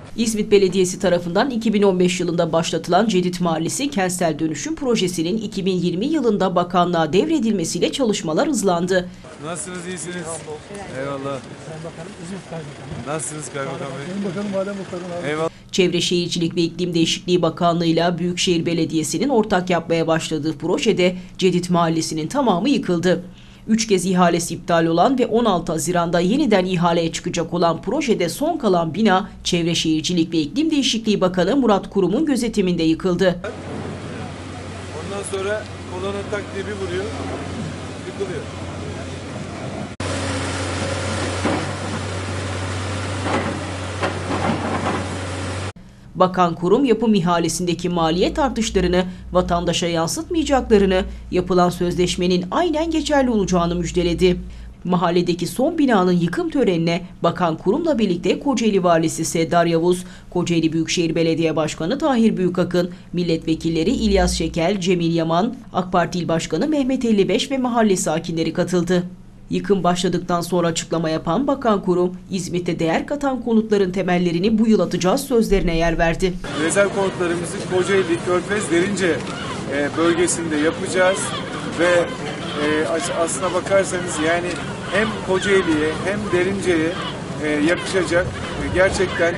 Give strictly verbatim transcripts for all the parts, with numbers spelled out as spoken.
İzmit Belediyesi tarafından iki bin on beş yılında başlatılan Cedit Mahallesi Kentsel Dönüşüm Projesi'nin iki bin yirmi yılında bakanlığa devredilmesiyle çalışmalar hızlandı. Nasılsınız, iyisiniz? Eyvallah. Nasılsınız Kaymakam Bey? Eyvallah. Çevre Şehircilik ve İklim Değişikliği Bakanlığı ile Büyükşehir Belediyesi'nin ortak yapmaya başladığı projede Cedit Mahallesi'nin tamamı yıkıldı. Üç kez ihalesi iptal olan ve on altı Haziran'da yeniden ihaleye çıkacak olan projede son kalan bina Çevre Şehircilik ve İklim Değişikliği Bakanı Murat Kurum'un gözetiminde yıkıldı. Ondan sonra kolonun tak diye bir vuruyor, yıkılıyor. Bakan Kurum yapım ihalesindeki maliyet artışlarını vatandaşa yansıtmayacaklarını, yapılan sözleşmenin aynen geçerli olacağını müjdeledi. Mahalledeki son binanın yıkım törenine Bakan Kurum'la birlikte Kocaeli Valisi Seddar Yavuz, Kocaeli Büyükşehir Belediye Başkanı Tahir Büyükakın, milletvekilleri İlyas Şekel, Cemil Yaman, AK Parti İl Başkanı Mehmet elli beş ve mahalle sakinleri katıldı. Yıkım başladıktan sonra açıklama yapan Bakan Kurum, İzmit'te değer katan konutların temellerini bu yıl atacağız sözlerine yer verdi. Rezerv konutlarımızı Kocaeli, Körfez, Derince bölgesinde yapacağız ve aslına bakarsanız yani hem Kocaeli'ye hem Derince'ye yakışacak, gerçekten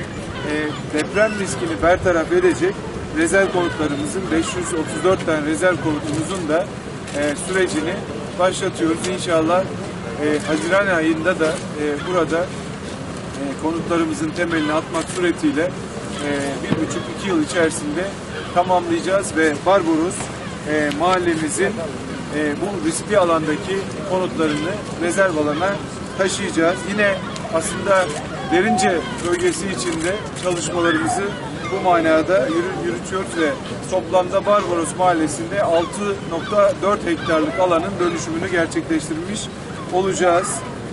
deprem riskini bertaraf edecek rezerv konutlarımızın beş yüz otuz dört tane rezerv konutumuzun da sürecini başlatıyoruz. İnşallah E, Haziran ayında da e, burada e, konutlarımızın temelini atmak suretiyle e, bir buçuk iki yıl içerisinde tamamlayacağız ve Barbaros e, mahallemizin e, bu riskli alandaki konutlarını rezerv alana taşıyacağız. Yine aslında Derince bölgesi içinde çalışmalarımızı bu manada yürütüyoruz ve toplamda Barbaros mahallesinde altı nokta dört hektarlık alanın dönüşümünü gerçekleştirmiş olacağız.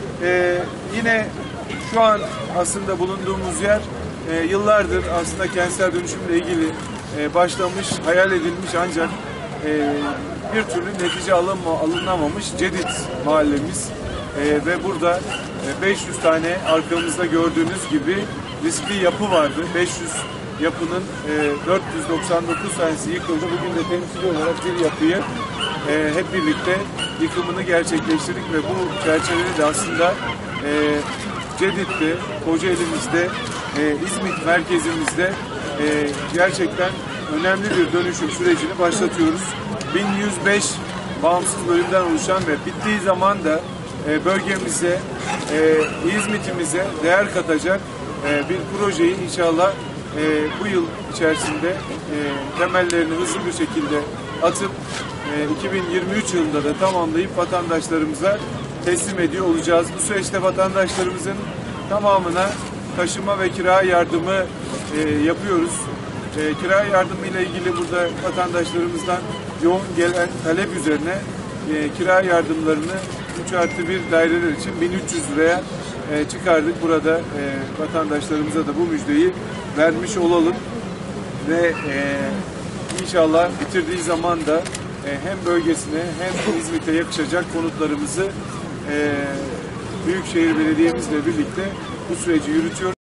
Ee, yine şu an aslında bulunduğumuz yer e, yıllardır aslında kentsel dönüşümle ilgili e, başlamış, hayal edilmiş ancak e, bir türlü netice alınma, alınamamış Cedit mahallemiz e, ve burada e, beş yüz tane arkamızda gördüğünüz gibi riskli yapı vardı. beş yüz yapının e, dört yüz doksan dokuz tanesi yıkıldı. Bugün de temsili olarak bir yapıyı e, hep birlikte yıkımını gerçekleştirdik ve bu çerçevede de aslında e, Cedit'te, Kocaeli'mizde, e, İzmit merkezimizde e, gerçekten önemli bir dönüşüm sürecini başlatıyoruz. bin yüz beş bağımsız bölümden oluşan ve bittiği zaman da e, bölgemize, e, İzmit'imize değer katacak e, bir projeyi inşallah e, bu yıl içerisinde e, temellerini hızlı bir şekilde atıp iki bin yirmi üç yılında da tamamlayıp vatandaşlarımıza teslim ediyor olacağız. Bu süreçte vatandaşlarımızın tamamına taşıma ve kira yardımı e, yapıyoruz. E, kira yardımı ile ilgili burada vatandaşlarımızdan yoğun gelen talep üzerine e, kira yardımlarını üç artı bir daireler için bin üç yüz liraya e, çıkardık. Burada e, vatandaşlarımıza da bu müjdeyi vermiş olalım ve e, inşallah bitirdiği zaman da hem bölgesine hem İzmit'e yakışacak konutlarımızı Büyükşehir Belediye'mizle birlikte bu süreci yürütüyoruz.